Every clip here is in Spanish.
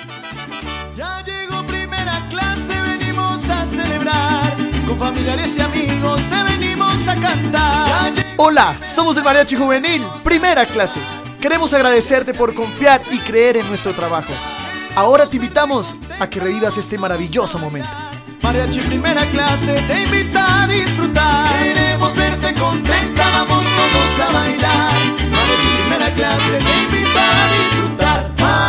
Ya llegó primera clase, venimos a celebrar. Con familiares y amigos te venimos a cantar. Hola, somos el Mariachi Juvenil, primera clase. Queremos agradecerte por confiar y creer en nuestro trabajo. Ahora te invitamos a que revivas este maravilloso momento. Mariachi primera clase te invita a disfrutar. Queremos verte contenta, vamos todos a bailar. Mariachi primera clase te invita a disfrutar.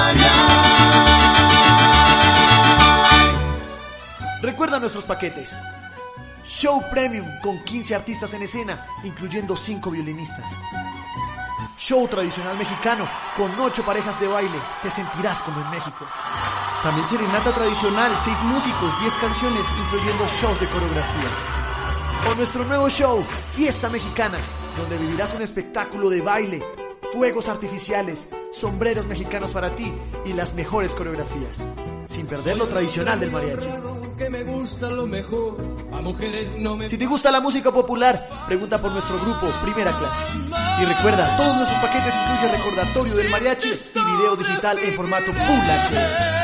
Recuerda nuestros paquetes. Show Premium con 15 artistas en escena, incluyendo 5 violinistas. Show tradicional mexicano con 8 parejas de baile, te sentirás como en México. También serenata tradicional, 6 músicos, 10 canciones, incluyendo shows de coreografías. O nuestro nuevo show, Fiesta Mexicana, donde vivirás un espectáculo de baile, fuegos artificiales, sombreros mexicanos para ti y las mejores coreografías, sin perder lo tradicional del mariachi. Si te gusta la música popular, pregunta por nuestro grupo Primera Clase. Y recuerda, todos nuestros paquetes incluyen recordatorio del mariachi y video digital en formato Full HD.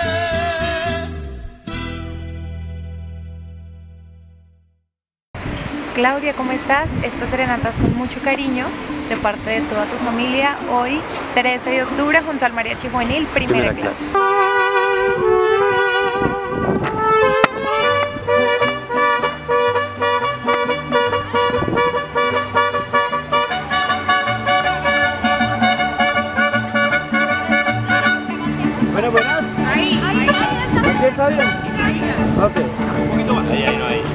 Claudia, ¿cómo estás? Estas serenatas con mucho cariño de parte de toda tu familia hoy, 13 de octubre, junto al Mariachi Juvenil Primera Clase. Buenas. Ahí. ¿Empieza bien? Ok. Un poquito más. Ahí, no hay.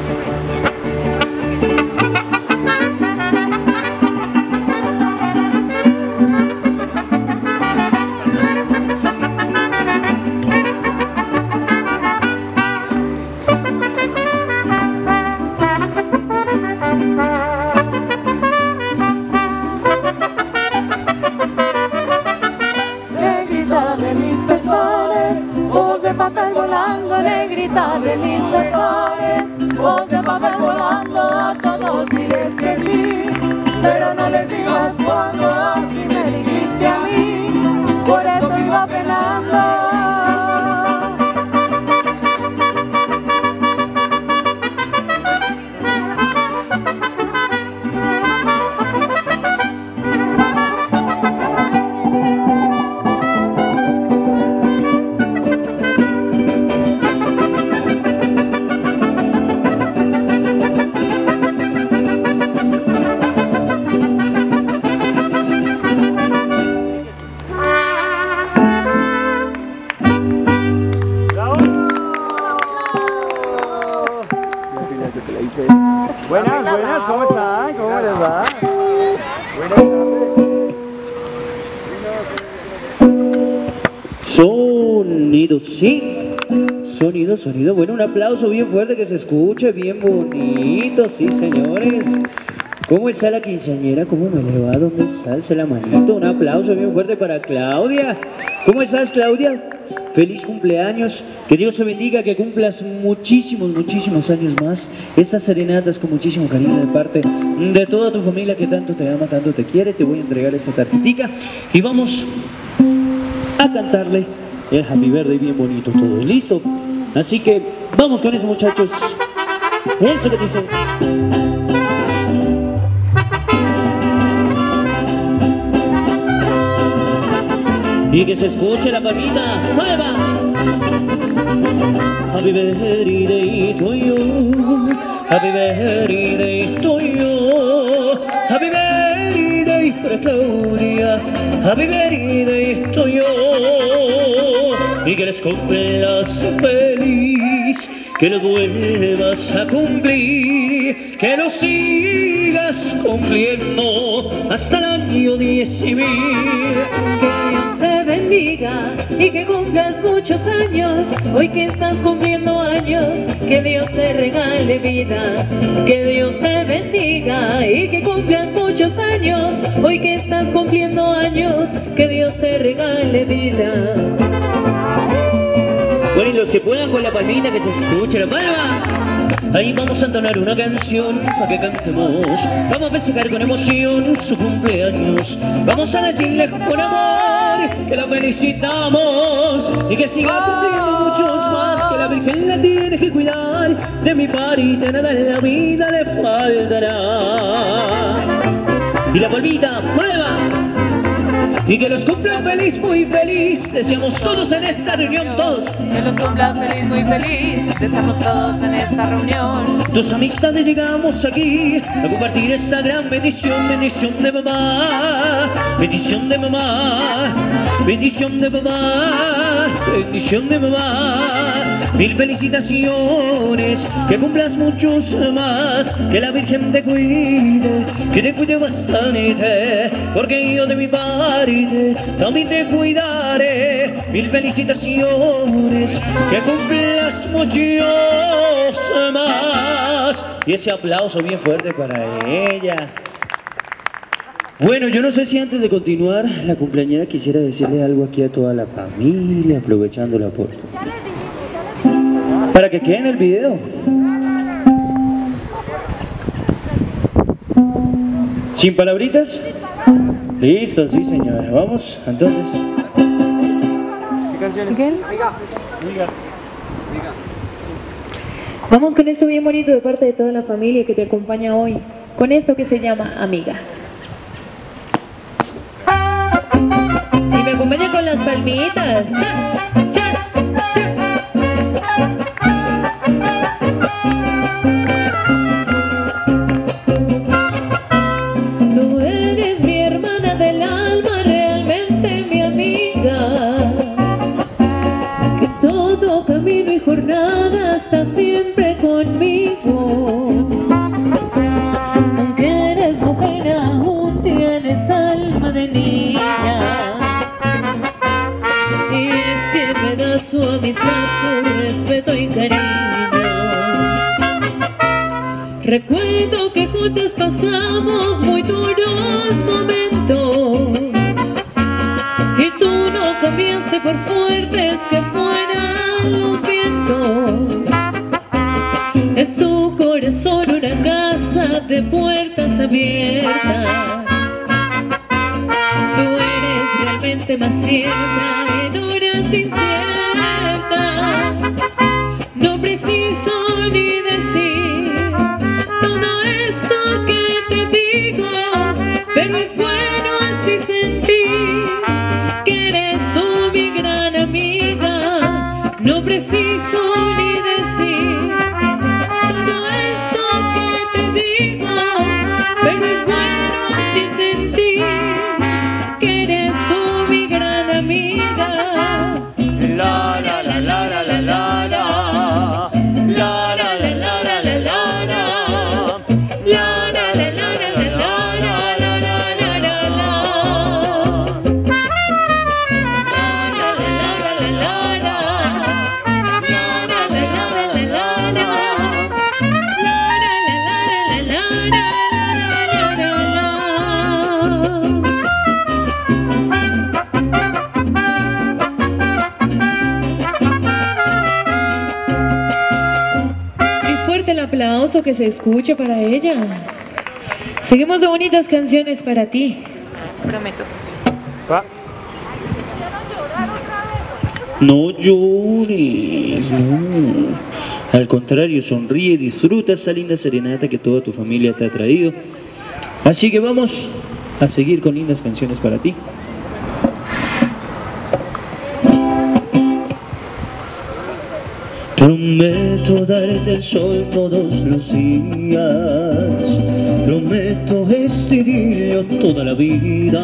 Papel volando, negrita de mis pezones, voz de papel volando, a todos diles que sí, pero no les digas cuando así me dijiste a mí, por eso iba penando. Buenas, ¿cómo están? ¿Cómo les va? Buenas tardes. Sonido, sí. Sonido. Bueno, un aplauso bien fuerte que se escuche, bien bonito, sí, señores. ¿Cómo está la quinceañera? ¿Cómo me le va? ¿Dónde está? Alza la manito. Un aplauso bien fuerte para Claudia. ¿Cómo estás, Claudia? Feliz cumpleaños, que Dios te bendiga, que cumplas muchísimos años más. Estas serenatas con muchísimo cariño de parte de toda tu familia que tanto te ama, tanto te quiere. Te voy a entregar esta tarjetita y vamos a cantarle el Happy Birthday bien bonito todos. ¿Listo? Así que vamos con eso, muchachos. Eso que dice. Y que se escuche la palmita. ¡Nueva! Happy birthday to you. Happy birthday to you. Happy birthday para Claudia. Happy birthday to you. Y que les cumplas feliz, que lo vuelvas a cumplir, que lo sigas cumpliendo hasta el año 10.000. Que Dios te bendiga y que cumplas muchos años, hoy que estás cumpliendo años, que Dios te regale vida. Que Dios te bendiga y que cumplas muchos años, hoy que estás cumpliendo años, que Dios te regale vida. Bueno, y los que puedan con la palmita, que se escuche la palma. Ahí vamos a entonar una canción para que cantemos. Vamos a festejar con emoción su cumpleaños. Vamos a decirle con amor. amor, que la felicitamos y que siga cumpliendo muchos más, que la Virgen la tiene que cuidar, de mi parte nada en la vida le faltará. Y la palmita, prueba. Y que los cumpla feliz, muy feliz. Deseamos todos en esta reunión, todos. Que los cumpla feliz, muy feliz. Deseamos todos en esta reunión. Tus amistades llegamos aquí a compartir esta gran bendición. Bendición de mamá, bendición de mamá, bendición de mamá, bendición de mamá. Mil felicitaciones, que cumplas muchos más, que la Virgen te cuide, que te cuide bastante, porque yo de mi parte también te cuidaré. Mil felicitaciones, que cumplas muchos más. Y ese aplauso bien fuerte para ella. Bueno, yo no sé si antes de continuar la cumpleañera quisiera decirle algo aquí a toda la familia, aprovechando la oportunidad, para que quede en el video. ¿Sin palabritas? Listo, sí señora. Vamos, entonces. ¿Qué canciones? ¿Miguel? Amiga. Vamos con esto bien bonito de parte de toda la familia que te acompaña hoy, con esto que se llama Amiga. Y me acompaña con las palmitas. ¡Cha! ¡Cha! ¡Cha! Tú eres mi hermana del alma, realmente mi amiga, que todo camino y jornada está siempre conmigo. Aunque eres mujer, aún tienes alma de niña. Y es que me da su amistad, su respeto y cariño. Recuerdo que juntos pasamos muy duros momentos, y tú no cambiaste por fuertes que fueran los vientos. Es tu corazón una casa de puertas abiertas. Tú eres realmente más cierta en horas inciertas. No preciso ni decir todo esto que te digo, pero es bueno así sentir que eres tú mi gran amiga. No preciso ni decir todo esto que te digo, pero es bueno así sentir que eres tú mi gran amiga. La la la la la la la la. La la la la la la la la. La la la la la la la la la la la la. La la la la la la la. La la la la la la la la. Y fuerte el aplauso que se escuche para ella. Seguimos de bonitas canciones para ti. Prometo. Va. No llores, no. Al contrario, sonríe y disfruta esa linda serenata que toda tu familia te ha traído. Así que vamos a seguir con lindas canciones para ti. Prometo darte el sol todos los días. Prometo este idilio toda la vida.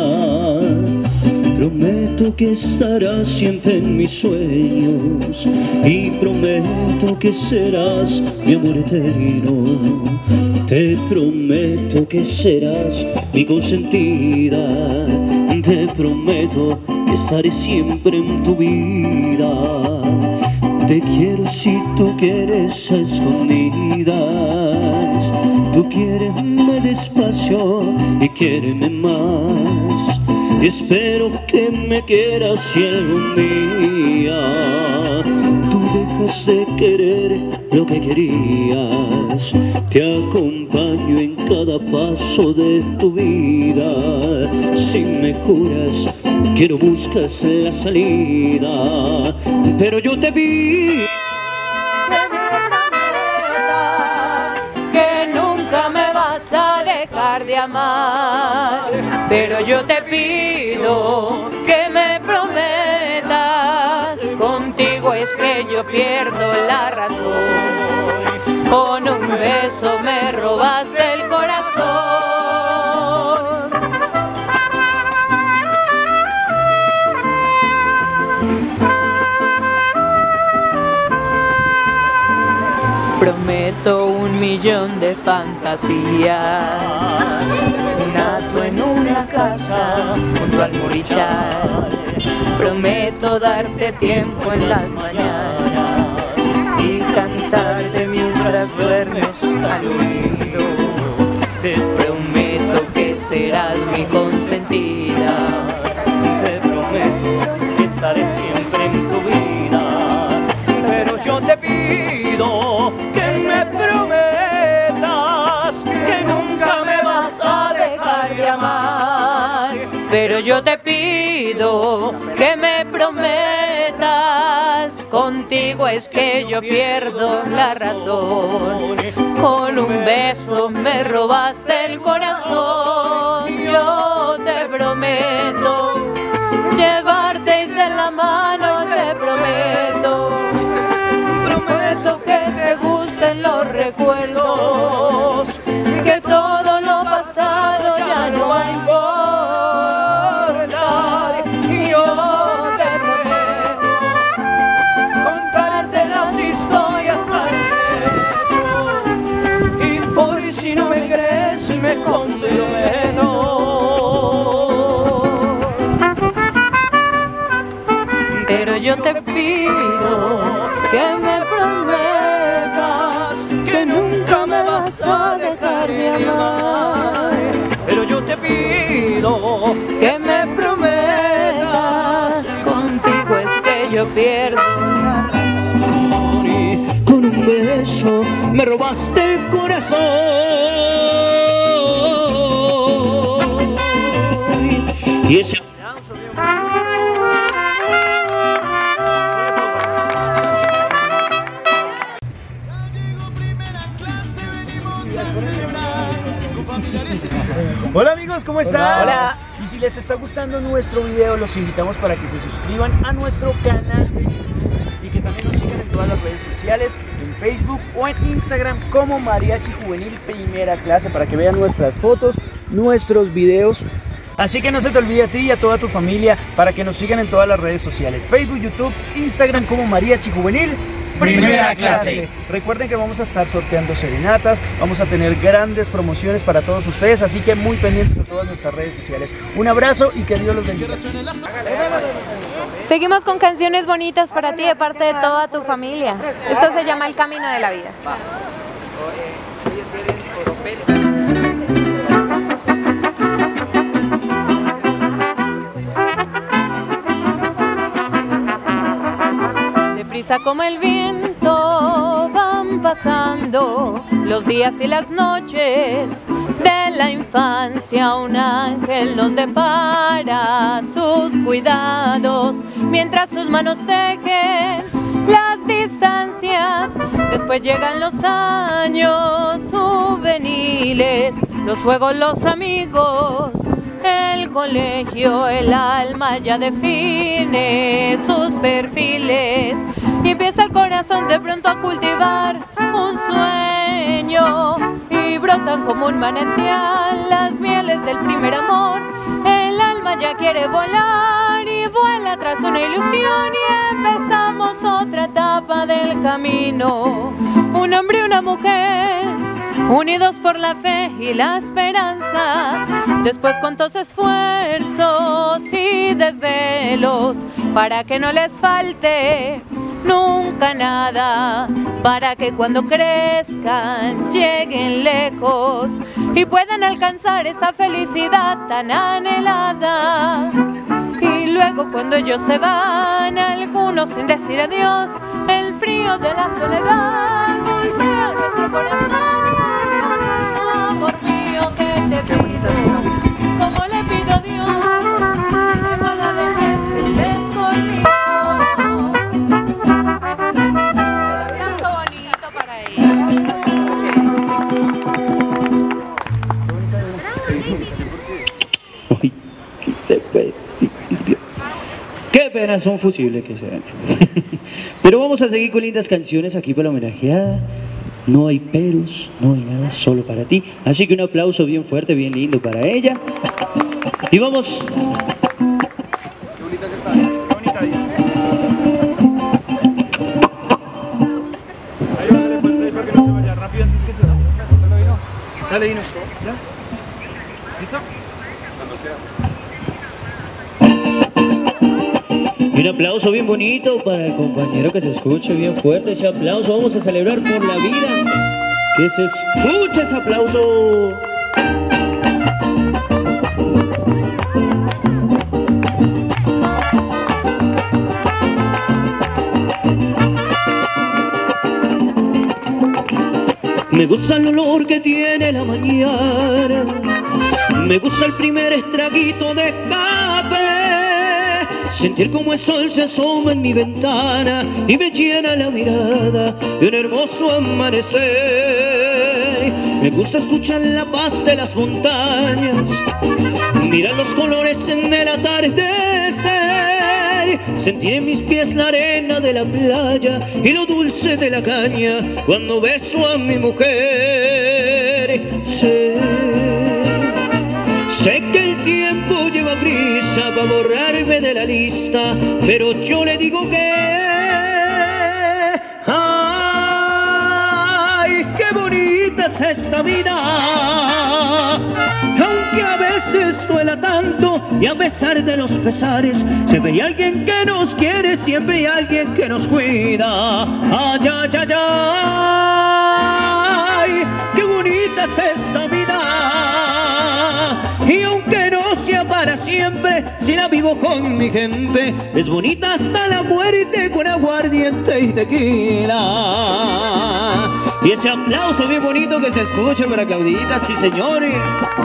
Prometo que estarás siempre en mis sueños, y prometo que serás mi amor eterno. Te prometo que serás mi consentida. Te prometo que estaré siempre en tu vida. Te quiero si tú quieres a escondidas. Tú quiéreme despacio y quiéreme más. Y espero que me quieras si algún día tú dejas dejes de querer lo que querías. Te acompaño en cada paso de tu vida. Si me juras que no buscas la salida, pero yo te vi que nunca me vas a dejar de amar. Pero yo te pido que me prometas, contigo es que yo pierdo la razón. Con un beso me robaste el corazón. Prometo 1.000.000 de fantasías, un hato en una casa junto al Morichal. Prometo darte tiempo en las mañanas y cantarte mientras duermes al oído. Te prometo que serás mi consentida. Te prometo que estaré siempre en tu vida. Pero yo te pido que me prometas que nunca me vas a dejar de amar. Pero yo te pido que me prometas, contigo es que yo pierdo la razón. Con un beso me robaste el corazón. Yo te prometo llevarte de la mano, te prometo. Prometo que te gusten los recuerdos, que todo lo pasado ya no va a importar. Y yo te prometo contarte las historias al derecho, Y por si no me crees me comprometo. pero yo te pido que me prometas que nunca me vas a dejar de amar. Pero yo te pido Que me prometas, contigo es que yo pierdo la razón. y con un beso me robaste el corazón. Y ese Hola amigos, ¿cómo están? Hola. Y si les está gustando nuestro video, los invitamos para que se suscriban a nuestro canal y que también nos sigan en todas las redes sociales, en Facebook o en Instagram como Mariachi Juvenil Primera Clase, para que vean nuestras fotos, nuestros videos. Así que no se te olvide a ti y a toda tu familia para que nos sigan en todas las redes sociales, Facebook, YouTube, Instagram como Mariachi Juvenil Primera Clase. Recuerden que vamos a estar sorteando serenatas, vamos a tener grandes promociones para todos ustedes, así que muy pendientes de todas nuestras redes sociales. Un abrazo y que Dios los bendiga. Seguimos con canciones bonitas para ti de parte de toda tu familia. Esto se llama El Camino de la Vida. Deprisa como el viento van pasando los días y las noches de la infancia. Un ángel nos depara sus cuidados mientras sus manos tejen las distancias. Después llegan los años juveniles, los juegos, los amigos, el colegio. El alma ya define sus perfiles y empieza el corazón de pronto a cultivar un sueño, y brotan como un manantial las mieles del primer amor. El alma ya quiere volar y vuela tras una ilusión, y empezamos otra etapa del camino. Un hombre y una mujer unidos por la fe y la esperanza, después cuántos esfuerzos y desvelos para que no les falte nunca nada, para que cuando crezcan lleguen lejos y puedan alcanzar esa felicidad tan anhelada. Y luego cuando ellos se van, algunos sin decir adiós, el el frío de la soledad golpea nuestro corazón y es amor mío que te pido, como le pido a Dios, si llego a la vejez que estés conmigo. Un canto bonito para ella. Uy, sí se puede. Sí, sí. Qué pena, son fusibles que se ven. Pero vamos a seguir con lindas canciones aquí para la homenajeada. No hay peros, no hay nada, solo para ti. Así que un aplauso bien fuerte, bien lindo para ella. Y vamos. Qué bonita que está, qué bonita ahí. Ahí va, dale fuerza ahí para que no se vaya rápido antes que se da. Sale, Dino. ¿Ya? ¿Listo? Cuando quiera. Y un aplauso bien bonito para el compañero, que se escuche bien fuerte ese aplauso. Vamos a celebrar por la vida. Que se escuche ese aplauso. Me gusta el olor que tiene la mañana, me gusta el primer estraguito de café, sentir como el sol se asoma en mi ventana y me llena la mirada de un hermoso amanecer. Me gusta escuchar la paz de las montañas, mirar los colores en el atardecer, sentir en mis pies la arena de la playa y lo dulce de la caña cuando beso a mi mujer. Sé que el tiempo lleva prisa para borrarme de la lista, pero yo le digo que ¡ay, qué bonita es esta vida! Aunque a veces duela tanto y a pesar de los pesares, siempre hay alguien que nos quiere, siempre hay alguien que nos cuida. ¡Ay, ay, ay, ay! ¡Qué bonita es esta vida! Y aunque no sea para siempre, si la vivo con mi gente, es bonita hasta la muerte con aguardiente y tequila. Y ese aplauso bien bonito que se escucha para Claudita, sí señores.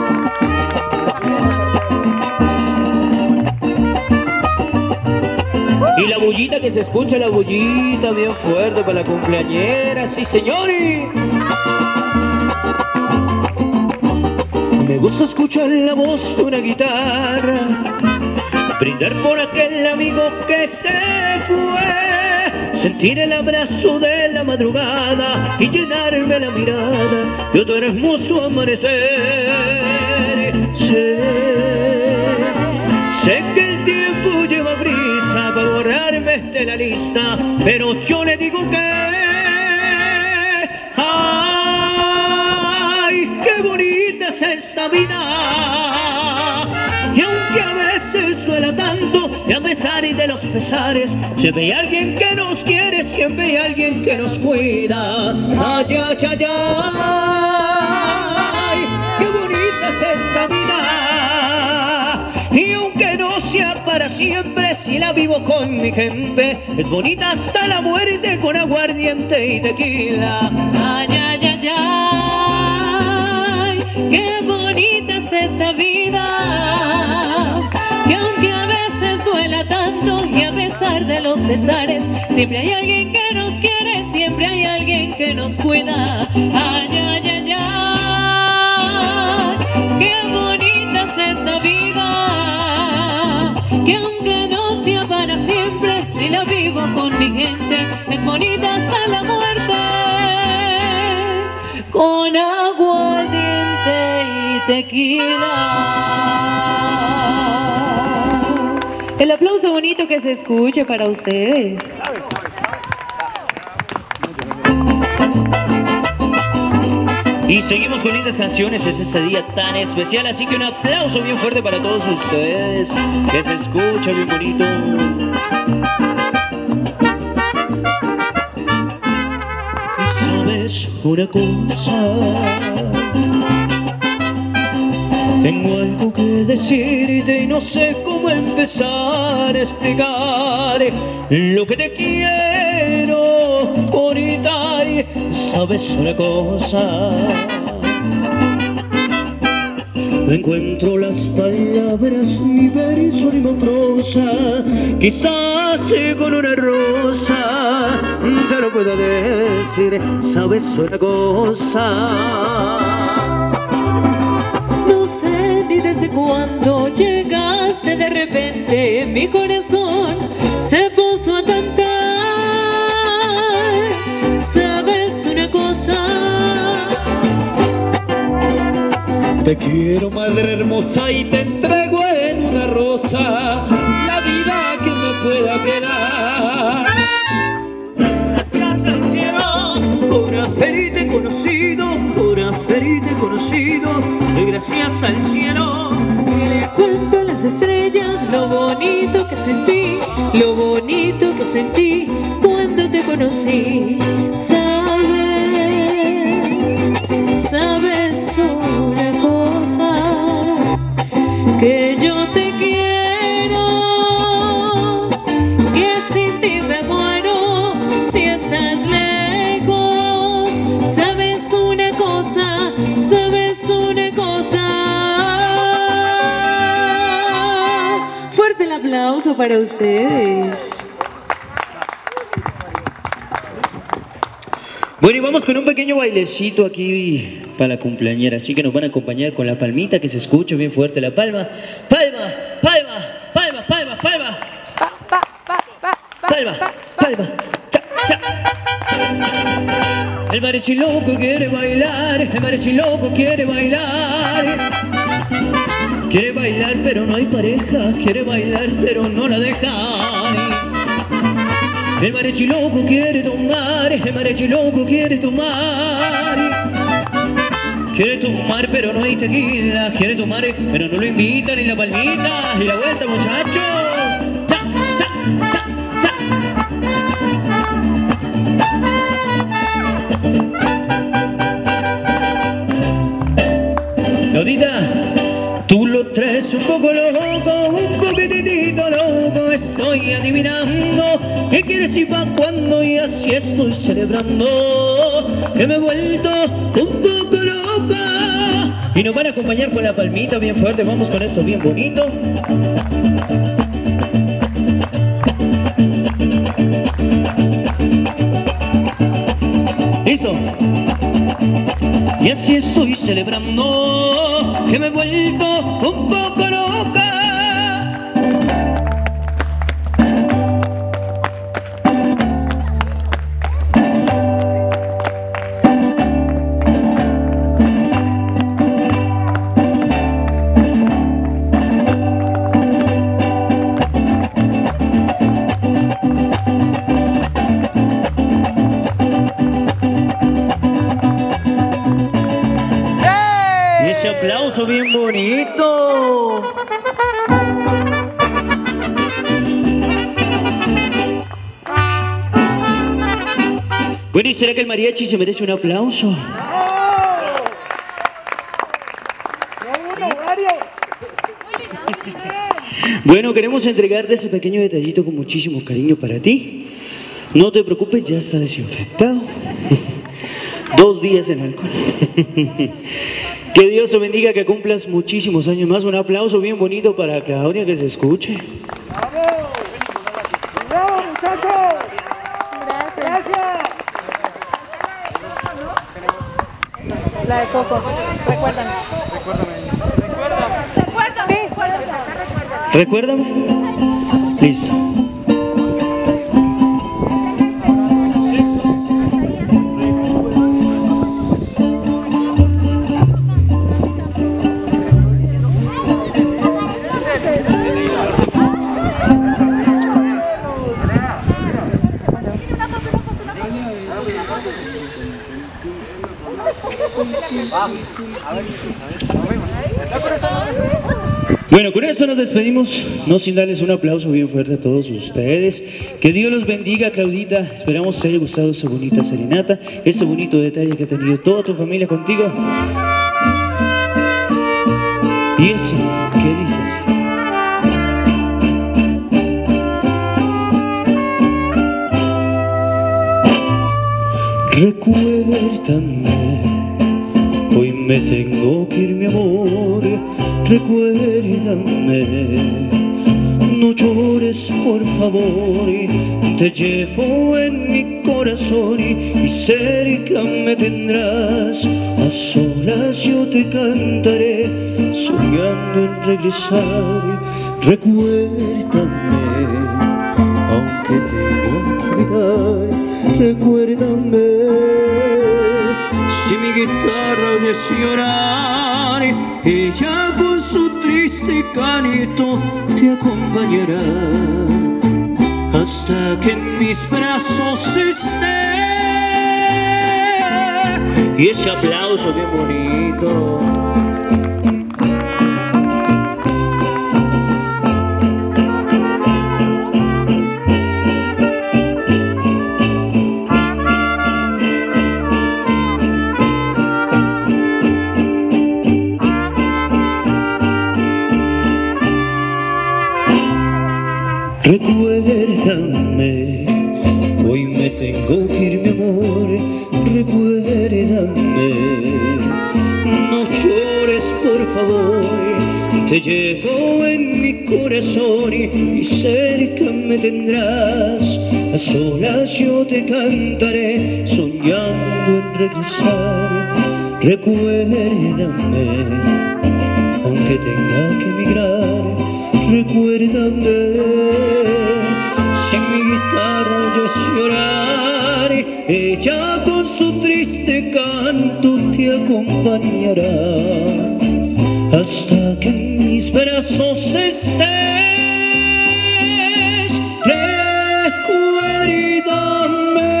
Y la bullita que se escucha, la bullita bien fuerte para la cumpleañera, sí señores. Me gusta escuchar la voz de una guitarra, brindar por aquel amigo que se fue, sentir el abrazo de la madrugada y llenarme la mirada de otro hermoso amanecer. Sé que el tiempo lleva prisa para borrarme de la lista, pero yo le digo que ¡ay, qué bonita es esta vida! Y aunque a veces duela tanto y a pesar de los pesares, siempre hay alguien que nos quiere, siempre hay alguien que nos cuida. ¡Ay, ay, ay, ay! ¡Qué bonita es esta vida! Y aunque no sea para siempre, si la vivo con mi gente, es bonita hasta la muerte con aguardiente y tequila. Ay, ay, ay, ay, qué bonita es esta vida, que aunque a veces duela tanto y a pesar de los pesares, siempre hay alguien que nos quiere, siempre hay alguien que nos cuida. Ay, ay, ay, ay, qué bonita es esta vida, que aunque no sea para siempre, si la vivo con mi gente, es bonita hasta la muerte, con aguardiente y tequila. El aplauso bonito que se escuche para ustedes. Y seguimos con lindas canciones, es este día tan especial, así que un aplauso bien fuerte para todos ustedes, que se escucha bien bonito. Y sabes una cosa, tengo algo que decirte y no sé cómo empezar a explicar lo que te quiero. bonita, y sabes una cosa, no encuentro las palabras, ni verso ni prosa. Quizás con una rosa te lo puedo decir, sabes una cosa. No sé ni desde cuándo llegaste de repente, mi corazón se puso a cantar. ¿Sabes una cosa? Te quiero, madre hermosa, y te entrego en una rosa la vida que me pueda quedar. Gracias al cielo por haberte conocido, por haberte conocido. Gracias al cielo. Le cuento a las estrellas lo bonito que sentí, lo bonito que sentí cuando te conocí. Sabes una cosa, que yo te quiero, que sin ti me muero si estás lejos. Sabes una cosa, sabes una cosa. Fuerte el aplauso para ustedes. Bueno, y vamos con un pequeño bailecito aquí para la cumpleañera, así que nos van a acompañar con la palmita, que se escuche bien fuerte la palma. Palma, palma, palma, palma, palma. Palma, palma, cha, cha. El mariachi loco quiere bailar, el mariachi loco quiere bailar. Quiere bailar pero no hay pareja, quiere bailar pero no la dejan. El mariachi loco quiere tomar, el mariachi loco quiere tomar. Quiere tomar pero no hay tequila, quiere tomar pero no lo invitan, y la palmita y la vuelta, muchachos. Cha, cha, cha, cha. Claudita, tú lo traes un poco loco, un poquitito loco. Estoy adivinando qué quieres y pa' cuándo, y así estoy celebrando que me he vuelto un poco loca. Y nos van a acompañar con la palmita bien fuerte. Vamos con esto bien bonito. ¿Listo? Y así estoy celebrando que me he vuelto un poco loca. Aplauso bien bonito. Bueno, ¿y será que el mariachi se merece un aplauso? Bueno, queremos entregarte ese pequeño detallito con muchísimo cariño para ti. No te preocupes, ya está desinfectado. 2 días en alcohol. Que Dios te bendiga, que cumplas muchísimos años más. Un aplauso bien bonito para Claudia, que se escuche. ¡Bravo! ¡Bravo, muchachos! ¡Gracias! La de Coco. Recuérdame. Recuérdame. Listo. Bueno, con esto nos despedimos, no sin darles un aplauso bien fuerte a todos ustedes. Que Dios los bendiga, Claudita. Esperamos te haya gustado esa bonita serenata, ese bonito detalle que ha tenido toda tu familia contigo. Y eso, ¿qué dices? Recuérdame, hoy me tengo que ir, mi amor. Recuérdame, no llores por favor. Te llevo en mi corazón y cerca me tendrás. A solas yo te cantaré, soñando en regresar. Recuérdame, aunque tenga que olvidar. Recuérdame, si mi guitarra oyes llorar, ella con su triste canto te acompañará hasta que en mis brazos esté. Y ese aplauso bien bonito. Recuérdame, hoy me tengo que ir, mi amor. Recuérdame, no llores por favor. Te llevo en mi corazón y cerca me tendrás. A solas yo te cantaré, soñando en regresar. Recuérdame, aunque tenga que emigrar. Recuérdame, si mi guitarra oyes llorar, ella con su triste canto te acompañará hasta que en mis brazos estés. Recuérdame.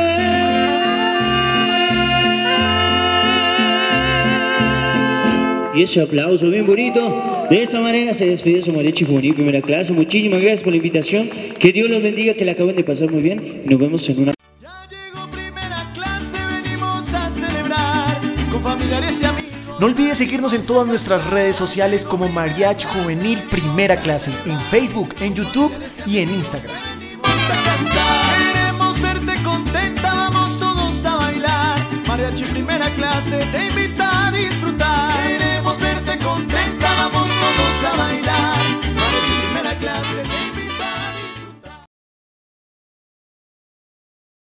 Y ese aplauso bien bonito. De esta manera se despide su mariachi juvenil primera clase. Muchísimas gracias por la invitación. Que Dios los bendiga, que la acaben de pasar muy bien. Y nos vemos en una... Ya llegó primera clase, venimos a celebrar con familiares y amigos. No olvides seguirnos en todas nuestras redes sociales como Mariachi Juvenil Primera Clase, en Facebook, en YouTube y en Instagram.